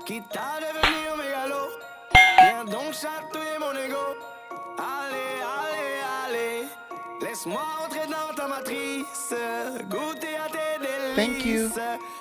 quitte à devenir mégalo. Viens donc chatouiller mon ego. Allez, allez, allez. Laisse-moi entrer dans ta matrice. Goûter à tes délices. Thank you.